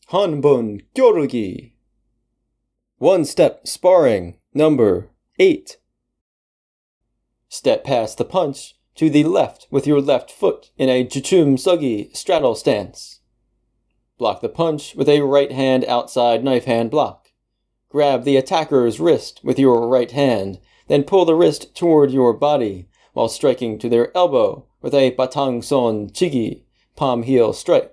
Hanbun Gyorugi. One step sparring, number 8. Step past the punch to the left with your left foot in a Juchum Sugi straddle stance. Block the punch with a right hand outside knife hand block. Grab the attacker's wrist with your right hand, then pull the wrist toward your body while striking to their elbow with a Batang Son Chigi palm heel strike.